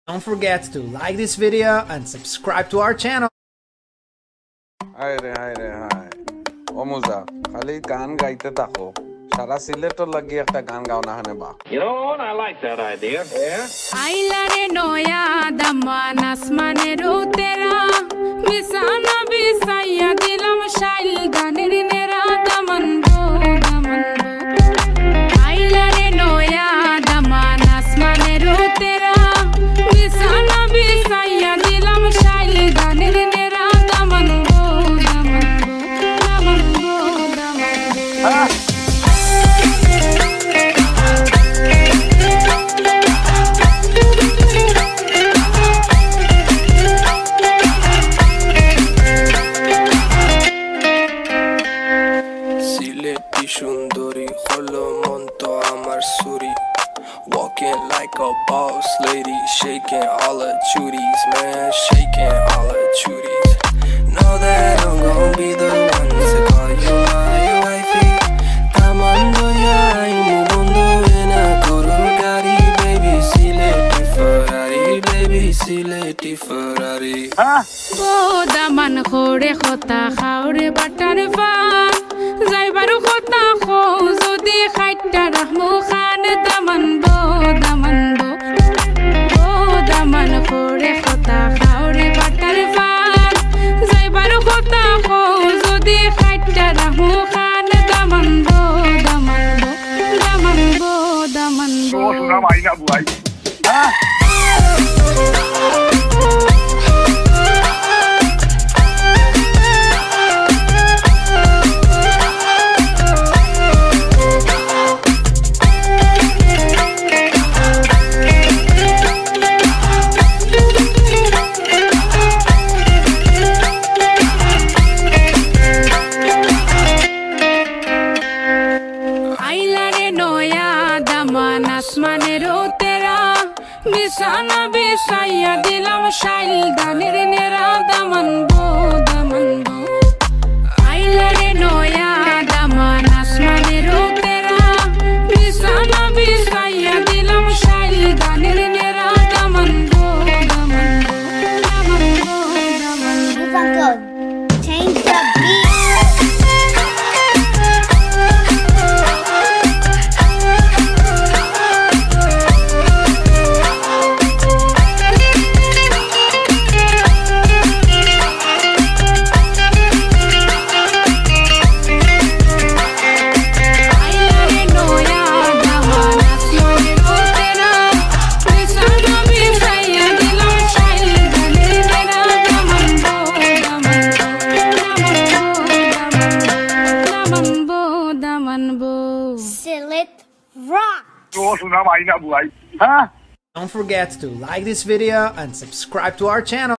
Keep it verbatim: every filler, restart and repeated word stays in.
Don't forget to like this video and subscribe to our channel. Hi re, hi re, hi. O Muza, khali gaan gaite tako. Shara Sylheti lagi ekta gaan gauna hane ba. You know, I like that idea. Yeah. Aila re Noya, Daman asmane ro tera. Misana bisaya dilam shail ganer nera Daman bo, Daman bo. Aila re Noya, Daman asmane ro tera. Misana bisaya dilam shail ganer nera Daman bo, Daman bo, Daman bo, Daman bo. Walking like a boss lady, shaking all her chuties, man, shaking all her chuties. Know that I'm gon' be the one to call you my wifey. Daman Noya, I'm mundo in a Choreography, baby, Sylheti Ferrari, baby, Sylheti Ferrari. Oh, Daman khore khota khaure batar fan, zaibaru khota kho zodi khaita rahmu khan Daman bo, Daman bo. Oh, Daman khore khota khaure batar fan, zaibaru khota kho zodi khaita rahmu khan Daman bo, Daman bo, Daman bo, Daman bo. Oh, sudah main nak buai. Ah. Misana bisaya dilam shail ganer nera Daman bo, Daman bo. Aila re Noya, Daman asmane ro tera. Misana bisaya dilam shail ganer nera Daman bo, Daman bo, Daman bo, Daman bo. Uncle, change the beat. Oh, sudah main nak buai. Hah? Don't forget to like this video and subscribe to our channel.